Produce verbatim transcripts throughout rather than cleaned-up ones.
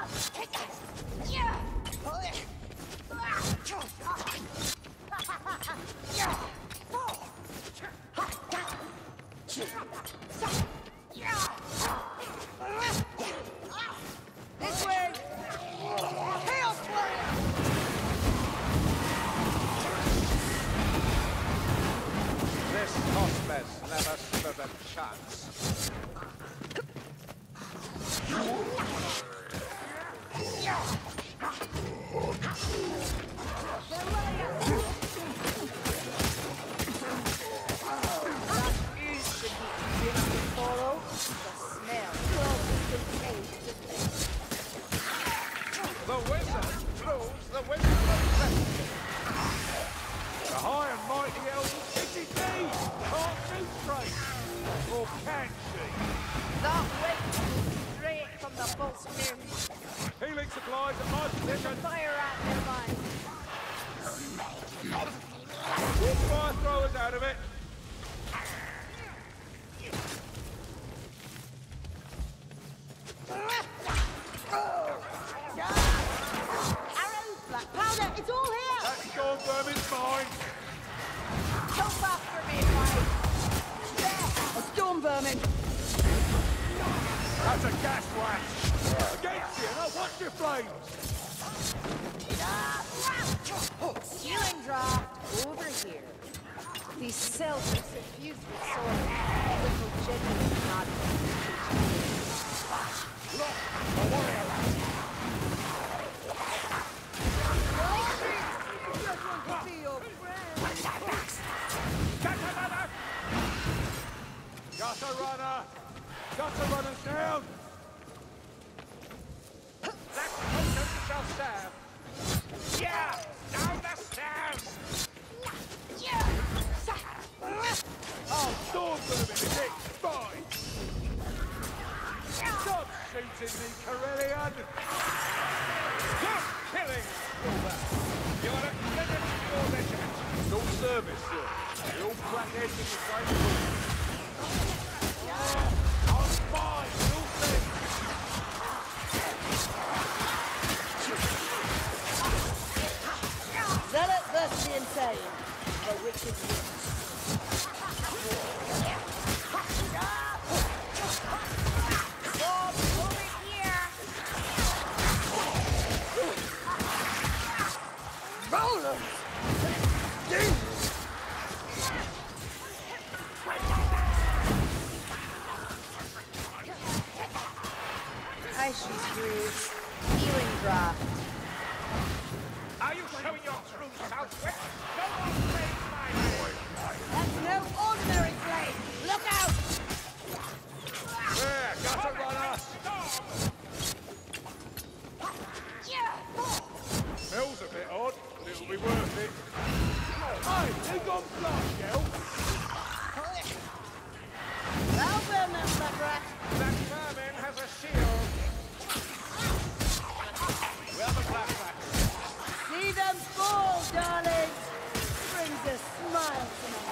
This way! Chaos Warrior! This Hospes never stood a chance. The wizard proves the wizard of Destiny. The high and mighty elf is indeed can't do trace. Or can she? That way straight from the false moon. Healing supplies at my position. Fire at nearby. We'll fire throwers out of it. Arrows, black powder, it's all here! That storm vermin's mine. Jump after me, boy! There, a storm vermin! That's a gas wax. Against you, now watch your flames. Healing draft over here. These cells are suffused with soil. Little genuine magic. Look, a warrior. Gutter runner! Gutter runners down! That potion shall serve! Yeah! Down the stairs! Oh, storm vermin, is it? Fine! Stop shooting me, Corellian! Stop killing! You are a clever position! No service, sir. You're all blackheads in the same room. I'm fine, you'll see! Zealot versus the insane. The witch's wit. Ice screws. Healing draft. Are you showing your true southwest? No one plays my boy! That's no ordinary flame. Look out! There, gutter runner! Smells a bit odd, but it'll be worth it. Hey, you gone blind, girl? Well, Vermin, Black Rat. That vermin has a shield. Well, the black rat. See them fall, darlings. Brings a smile to my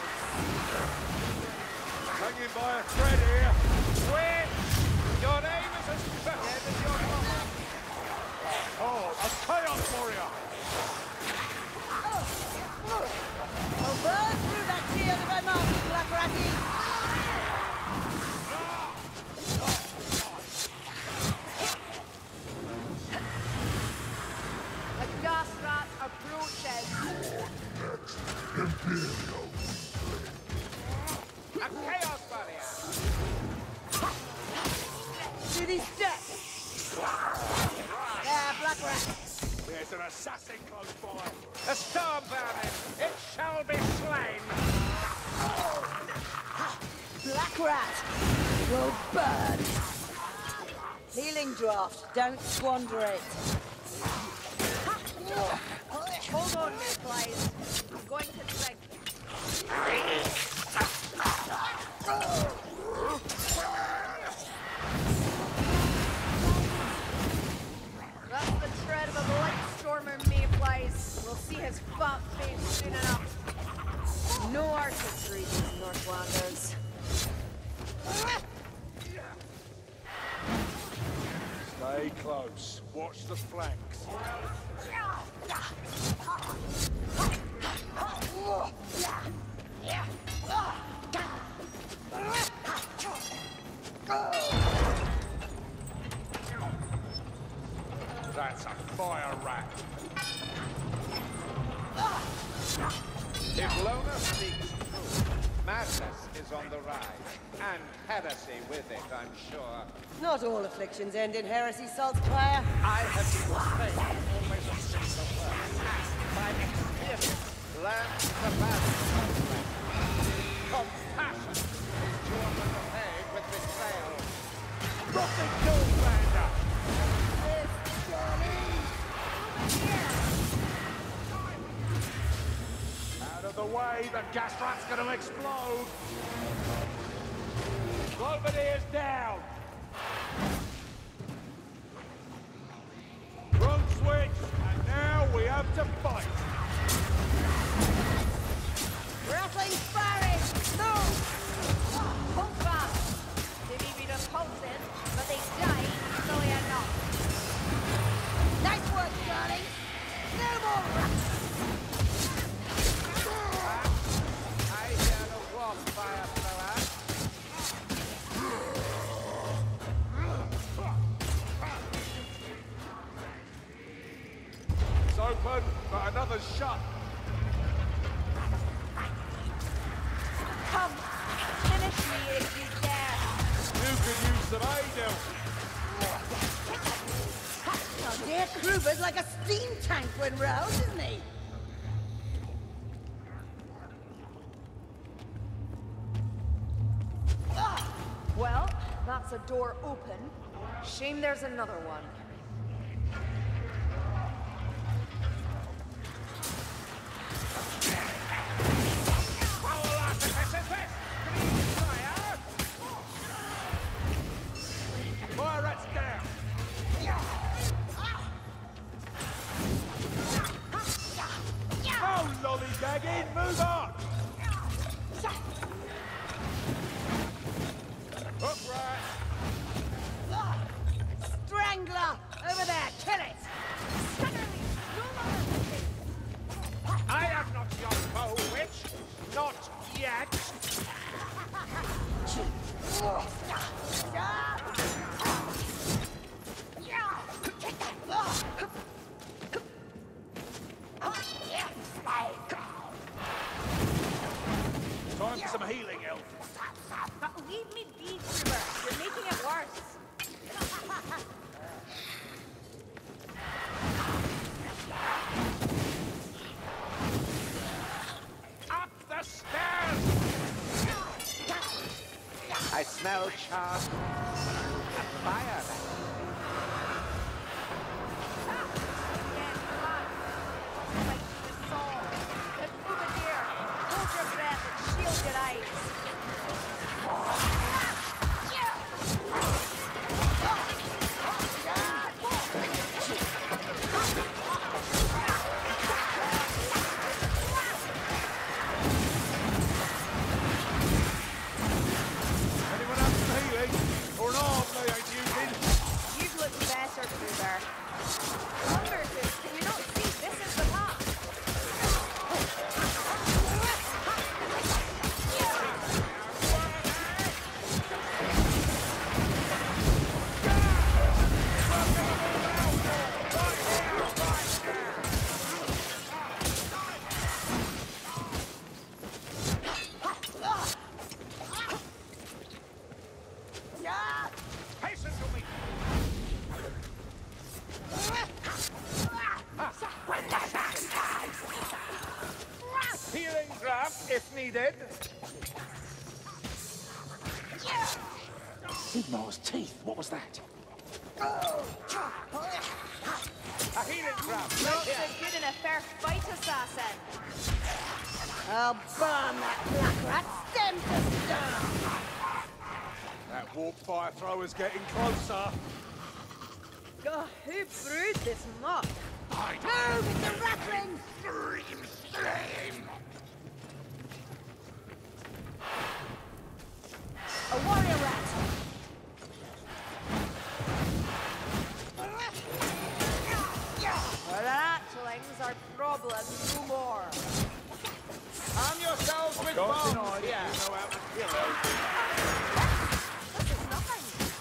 face. Hanging by a thread here. Win! Your name is as crooked as your mother. Oh, a chaos warrior! Oh, burn through that shield of my mouth, Black Ratty. A gas rat approaches. A chaos barrier! See these steps? There, Black Rat. There's an assassin close by. A storm vermin! It shall be slain! Black Rat will burn. Healing draft. Don't squander it. Hold on, Miss Blaze. I'm going to drink. That's the tread of a Blightstormer, Mayflies. We'll see his fat face soon enough. No artistry, these Northlanders. Stay Stay close. Watch the flanks. That's a fire rat. If Lona speaks true, madness is on the rise, and heresy with it, I'm sure. Not all afflictions end in heresy, Saltzpyre. I have been trained always to think the worst, and by experience, learned the value of compassion is Jordan paid with betrayal. Nothing doing, Lander! Out of the way, the gas rat's gonna explode! Globadeer's down! Wrong switch, and now we have to fight! Rattling firing! Move! Hold fast! They may be repulsive, but they die easily enough. Nice work, darling! No more rats! I hear the warp fire thrower. It's open, but another's shut. Come, finish me if you dare. You could use some aid help. Oh dear, Kruber's like a steam tank when roused, isn't he? Well, that's a door open. Shame there's another one. Fire rat's down! Oh, lollygagging! Move on! Hook rat! Strangler! Over there, kill it! I am not your foe, witch. Not yet. Time for some healing, Elf. But leave me be, Kruber. You're making it worse. Up the stairs! I smell charred. A fire. Anyone have some healing? Or an arm they ain't using? You'd look better, Kruber. Lumbertooth, can you not see this is the path? Hasten to me! Healing draft if needed. Sigmar's teeth, what was that? A healing draft. Not so good in a fair fight, assassin. I'll burn that black rat stem to stone! That warp fire thrower's getting closer. God, who brewed this muck? Move, it's a rattling! A warrior rat! brings our problems no more. Arm yourselves with Don't bombs deny here. that you know how to kill her. This is nothing.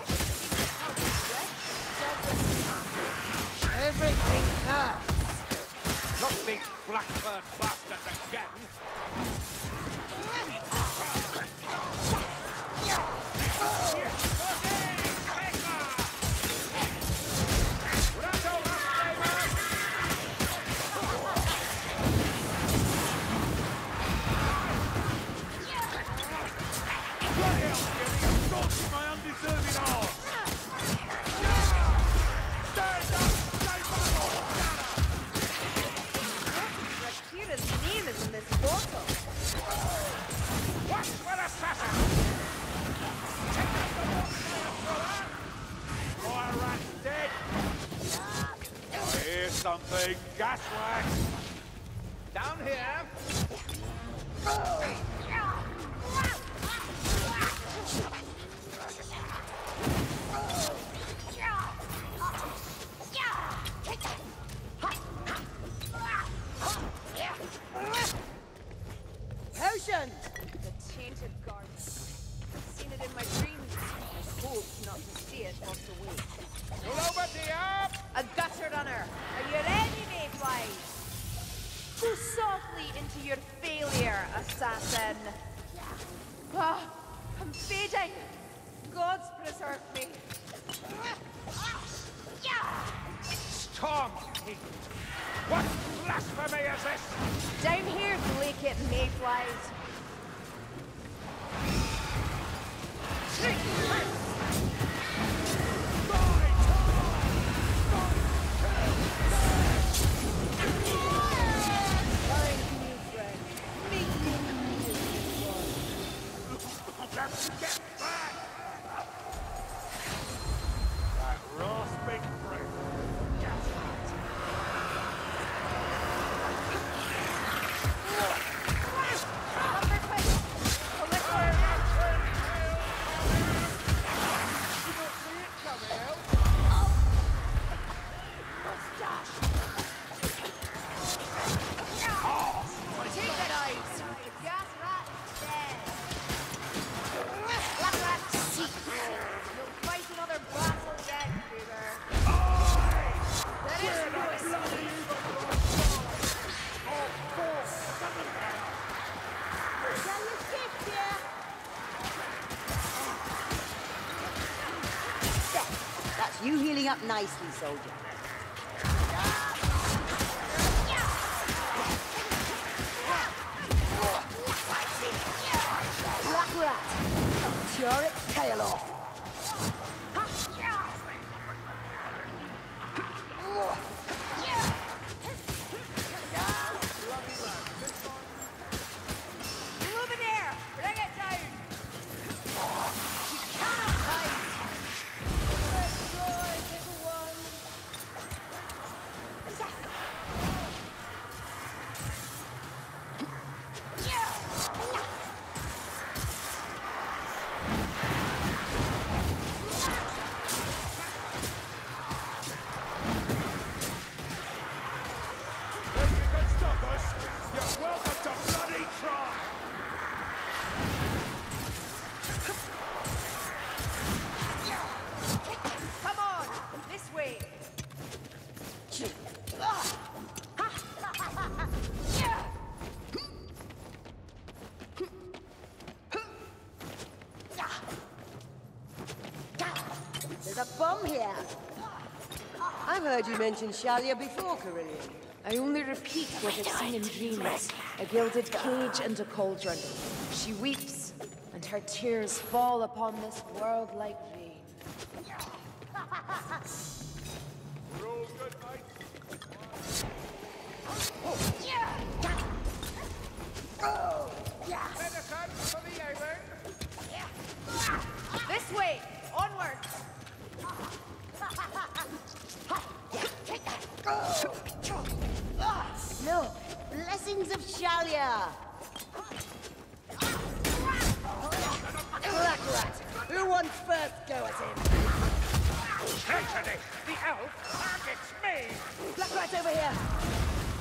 Everything hurts. Not these blackbird bastards again. My undeserving arse! Stand up! Stay back! Rakira's name is in this bottle. Watch for assassin! Take up the water, fire rat dead! I hear something. Gas wax! Down here. Potion! The tainted garden. I've seen it in my dreams. I hope not to see it off the way. Pull over, dear. A gutter runner. Are you ready, Mayflies? Go softly into your failure, assassin. Ah, I'm fading. Gods preserve me. Storm King! What blasphemy is this? Down here, Blaket Mayflies. Get back! That rasping breath. Gas rat. Lumber quick. Proliferate. Take it out. The gas rat is dead. Black rat, seek. You'll fight another battle yet, Cougar. There is no escape. Can you shift here? There. That's you healing up nicely, soldier. Black rat. Tear its tail off. Luminaire, bring it down. You cannot hide. Destroy, little one. If you can stop us, you're welcome to bloody try! Come on, this way. There's a bomb here. I've heard you mention Shalia before, Carillion. I only repeat what I've seen in dreams. A gilded cage and a cauldron. She weeps, and her tears fall upon this world like rain. We're all good, mate. Medicine for the island. This way, onwards. No, blessings of Shalia. Black rat. Who wants first go at him? Traitorous! The elf targets me! Black rat over here.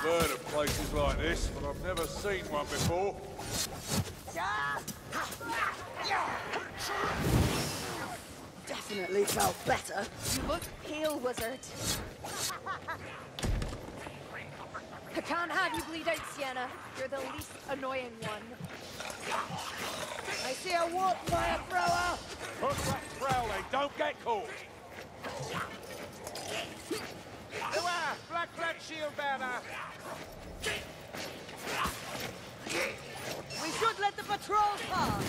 I've heard of places like this, but I've never seen one before. Definitely felt better. You look pale, wizard. I can't have you bleed out, Sienna. You're the least annoying one. I see a warp fire thrower! Put that prowling, don't get caught! Beware! Black Flag Shield Bearer! We should let the patrol pass!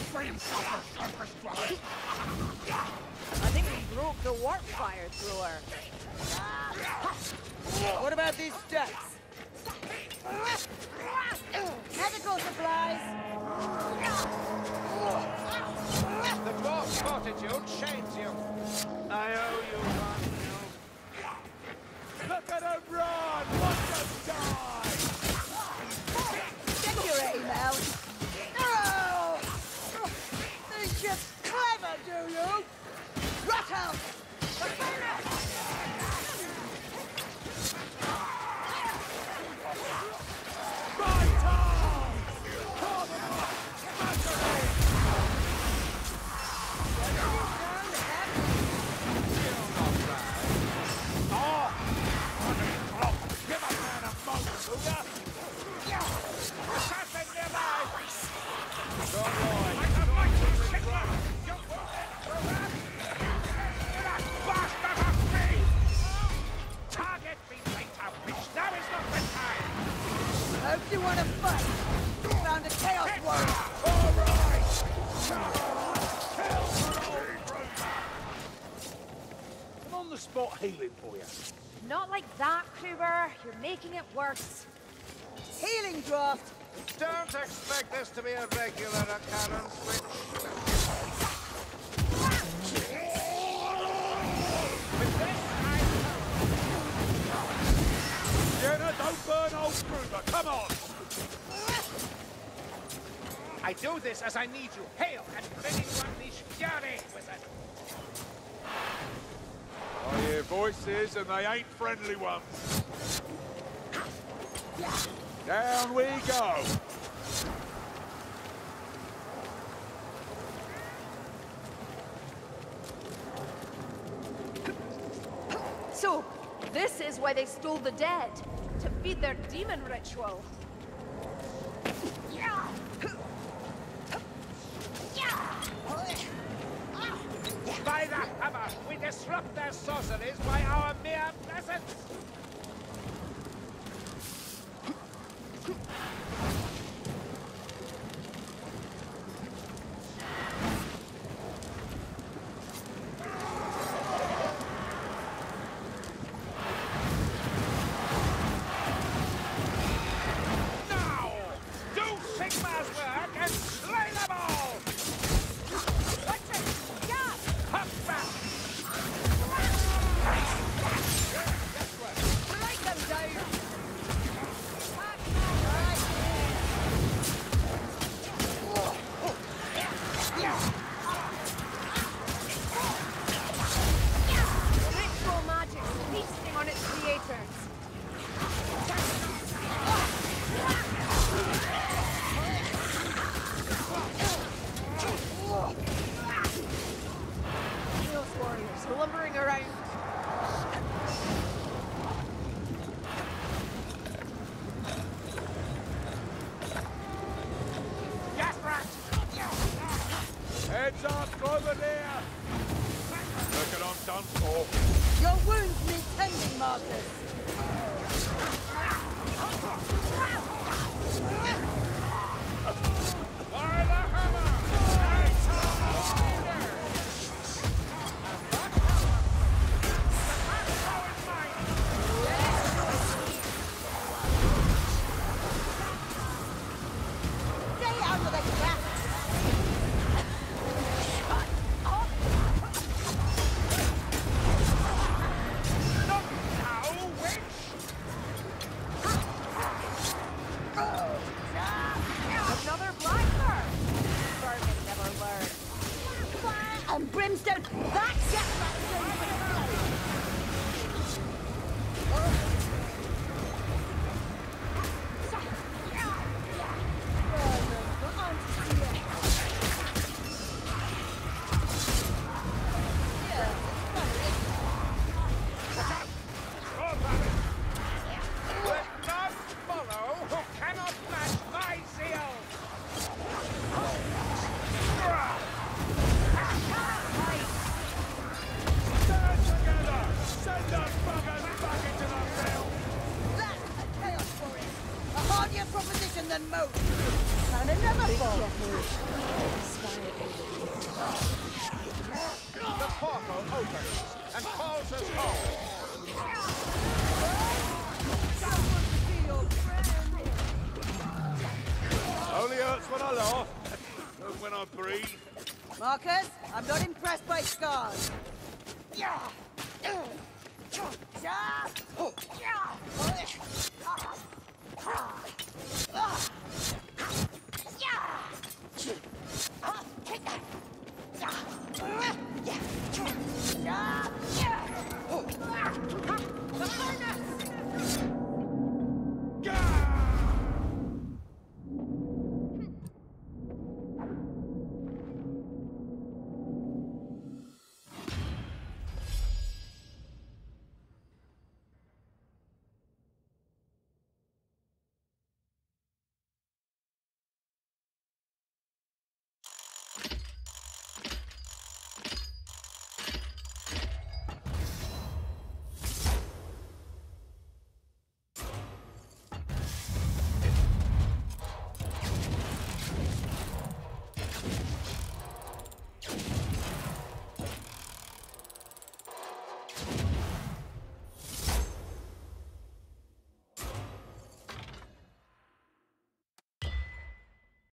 I think we broke the warp fire thrower. What about these steps? Medical supplies! The dwarf's fortitude shames you. I owe you one, you. Look at him run! Watch him die! Check your email! No! Think you're clever, do you? Rot out! Right on! Come on! Give a man a moment, will ya? Assassin nearby! Don't lie. I can make you shit one! You bastard of me! Target me later, bitch! Now is not the time! Hope you want to fight. Found a chaos warrior. All right! I'm on the spot healing for you. Not like that, Kruber. You're making it worse. Healing draft. Don't expect this to be a regular occurrence, which... With this, Jenna, don't burn old Kruger. Come on! I do this as I need you. Hail and ready to unleash fury, wizard! I hear voices, and they ain't friendly ones. Down we go. So, this is why they stole the dead. To feed their demon ritual. By the hammer, we disrupt their sorceries by our mere presence! Now! Do Sigmar's work and slay them all! Watch it! Yeah! Hop back! sturdier proposition than most. And another bomb. The portal opens and calls us home. Only hurts when I laugh, not when I breathe. Marcus, I'm not impressed by scars. Yeah. Yeah. Yeah.